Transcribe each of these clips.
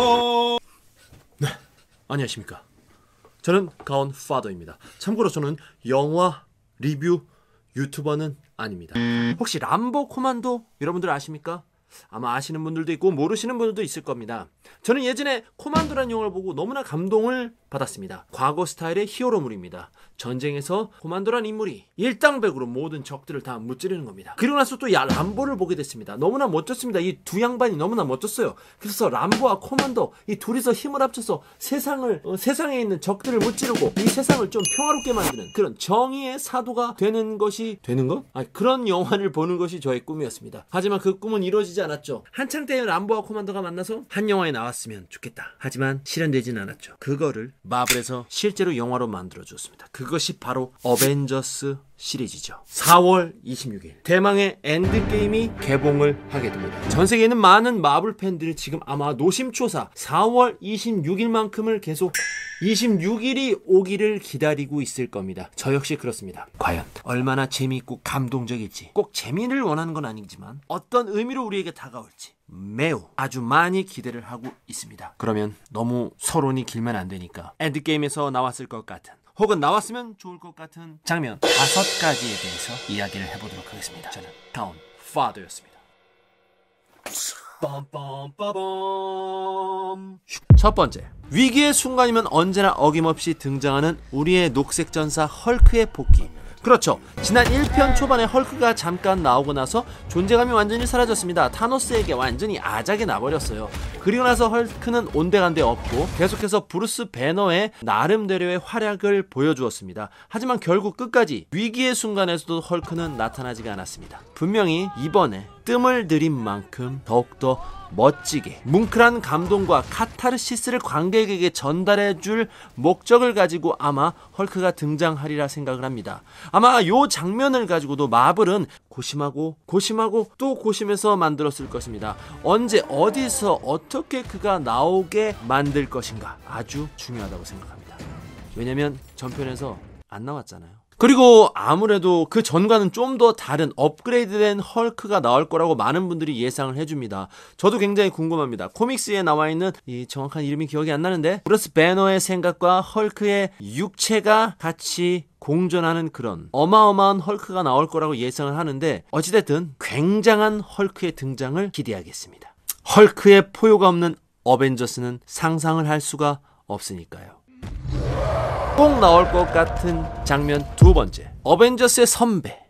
빠밤. 네, 안녕하십니까. 저는 가온 파더입니다. 참고로 저는 영화 리뷰 유튜버는 아닙니다. 혹시 람보 코만도 여러분들 아십니까? 아마 아시는 분들도 있고 모르시는 분들도 있을 겁니다. 저는 예전에 코만도라는 영화를 보고 너무나 감동을 받았습니다. 과거 스타일의 히어로물입니다. 전쟁에서 코만도라는 인물이 일당백으로 모든 적들을 다 무찌르는 겁니다. 그리고 나서 또 람보를 보게 됐습니다. 너무나 멋졌습니다. 이 두 양반이 너무나 멋졌어요. 그래서 람보와 코만도 이 둘이서 힘을 합쳐서 세상에 있는 적들을 무찌르고 이 세상을 좀 평화롭게 만드는 그런 정의의 사도가 되는 것? 그런 영화를 보는 것이 저의 꿈이었습니다. 하지만 그 꿈은 이루어지지 않았죠. 한창 때에 람보와 코만도가 만나서 한 영화에 나왔으면 좋겠다. 하지만 실현되진 않았죠. 그거를 마블에서 실제로 영화로 만들어 주었습니다. 그것이 바로 어벤져스 시리즈죠. 4월 26일 대망의 엔드게임이 개봉을 하게 됩니다. 전 세계에 있는 많은 마블 팬들이 지금 아마 노심초사 4월 26일만큼을 계속 26일이 오기를 기다리고 있을 겁니다. 저 역시 그렇습니다. 과연 얼마나 재미있고 감동적일지, 꼭 재미를 원하는 건 아니지만 어떤 의미로 우리에게 다가올지 매우 아주 많이 기대를 하고 있습니다. 그러면 너무 서론이 길면 안 되니까 엔드게임에서 나왔을 것 같은, 혹은 나왔으면 좋을 것 같은 장면 5가지에 대해서 이야기를 해보도록 하겠습니다. 저는 가온 파더였습니다. 빰빰빠밤. 첫 번째, 위기의 순간이면 언제나 어김없이 등장하는 우리의 녹색 전사 헐크의 복귀. 그렇죠. 지난 1편 초반에 헐크가 잠깐 나오고 나서 존재감이 완전히 사라졌습니다. 타노스에게 완전히 아작이 나버렸어요. 그리고 나서 헐크는 온데간데 없고 계속해서 브루스 배너의 나름대로의 활약을 보여주었습니다. 하지만 결국 끝까지 위기의 순간에서도 헐크는 나타나지가 않았습니다. 분명히 이번에 뜸을 들인 만큼 더욱더 멋지게 뭉클한 감동과 카타르시스를 관객에게 전달해줄 목적을 가지고 아마 헐크가 등장하리라 생각을 합니다. 아마 이 장면을 가지고도 마블은 고심하고 또 고심해서 만들었을 것입니다. 언제 어디서 어떻게 그가 나오게 만들 것인가 아주 중요하다고 생각합니다. 왜냐면 전편에서 안 나왔잖아요. 그리고 아무래도 그 전과는 좀 더 다른 업그레이드된 헐크가 나올 거라고 많은 분들이 예상을 해줍니다. 저도 굉장히 궁금합니다. 코믹스에 나와 있는 이 정확한 이름이 기억이 안 나는데 브루스 배너의 생각과 헐크의 육체가 같이 공존하는 그런 어마어마한 헐크가 나올 거라고 예상을 하는데, 어찌됐든 굉장한 헐크의 등장을 기대하겠습니다. 헐크의 포효가 없는 어벤져스는 상상을 할 수가 없으니까요. 꼭 나올 것 같은 장면 두 번째, 어벤져스의 선배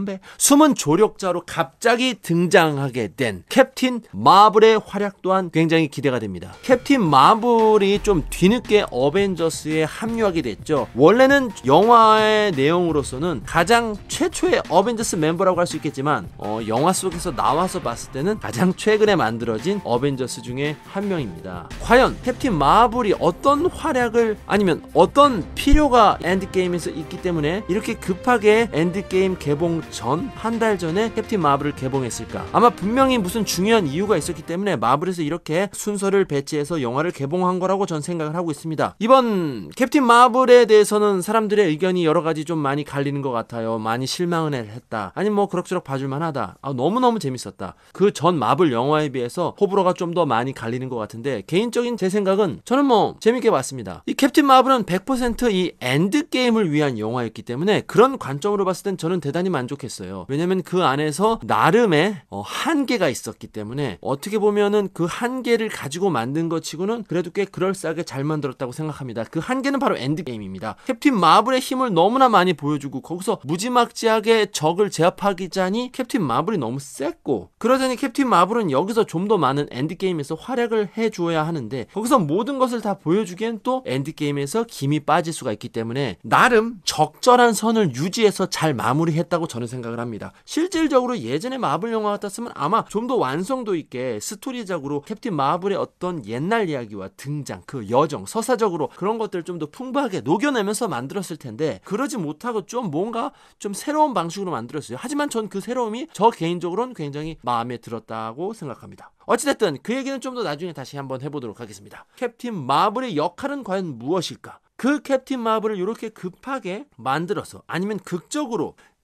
숨은 조력자로 갑자기 등장하게 된 캡틴 마블의 활약 또한 굉장히 기대가 됩니다. 캡틴 마블이 좀 뒤늦게 어벤져스에 합류하게 됐죠. 원래는 영화의 내용으로서는 가장 최초의 어벤져스 멤버라고 할 수 있겠지만 영화 속에서 나와서 봤을 때는 가장 최근에 만들어진 어벤져스 중에 한 명입니다. 과연 캡틴 마블이 어떤 활약을, 아니면 어떤 필요가 엔드게임에서 있기 때문에 이렇게 급하게 엔드게임 개봉 전 한 달 전에 캡틴 마블을 개봉했을까? 아마 분명히 무슨 중요한 이유가 있었기 때문에 마블에서 이렇게 순서를 배치해서 영화를 개봉한 거라고 전 생각을 하고 있습니다. 이번 캡틴 마블에 대해서는 사람들의 의견이 여러 가지 좀 많이 갈리는 것 같아요. 많이 실망을 했다, 아니면 뭐 그럭저럭 봐줄만 하다, 너무너무 재밌었다. 그 전 마블 영화에 비해서 호불호가 좀 더 많이 갈리는 것 같은데, 개인적인 제 생각은 저는 뭐 재밌게 봤습니다. 이 캡틴 마블은 100% 이 엔드게임을 위한 영화였기 때문에 그런 관점으로 봤을 땐 저는 대단히 만족했어요. 왜냐면 그 안에서 나름의 한계가 있었기 때문에 어떻게 보면은 그 한계를 가지고 만든 것 치고는 그래도 꽤 그럴싸하게 잘 만들었다고 생각합니다. 그 한계는 바로 엔드게임입니다. 캡틴 마블의 힘을 너무나 많이 보여주고 거기서 무지막지하게 적을 제압하기자니 캡틴 마블이 너무 셌고, 그러자니 캡틴 마블은 여기서 좀 더 많은 엔드게임에서 활약을 해줘야 하는데 거기서 모든 것을 다 보여주기엔 또 엔드게임에서 김이 빠질 수가 있기 때문에 나름 적절한 선을 유지해서 잘 마무리했다고 저는 생각을 합니다. 실질적으로 예전에 마블 영화 같았으면 아마 좀 더 완성도 있게 스토리적으로 캡틴 마블의 어떤 옛날 이야기와 등장, 그 여정, 서사적으로 그런 것들을 좀 더 풍부하게 녹여내면서 만들었을 텐데 그러지 못하고 좀 뭔가 좀 새로운 방식으로 만들었어요. 하지만 전 그 새로움이 저 개인적으로는 굉장히 마음에 들었다고 생각합니다. 어찌됐든 그 얘기는 좀 더 나중에 다시 한번 해보도록 하겠습니다. 캡틴 마블의 역할은 과연 무엇일까? 그 캡틴 마블을 이렇게 급하게 만들어서, 아니면 극적으로